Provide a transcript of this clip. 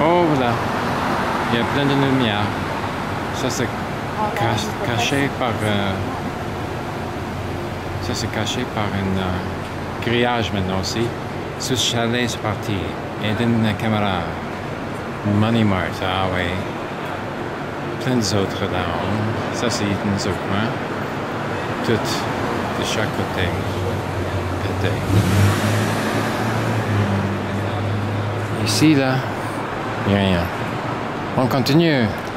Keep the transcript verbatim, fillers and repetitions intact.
Oh voilà, il y a plein de lumière. Ça c'est cache, caché par... Euh, ça c'est caché par un euh, grillage maintenant aussi. Ce chalet c'est parti. Et une caméra. Money Mart, ah oui. Plein d'autres là-haut. Ça c'est dans un coin. Tout de chaque côté. Pété. Ici là, il n'y a rien. On continue.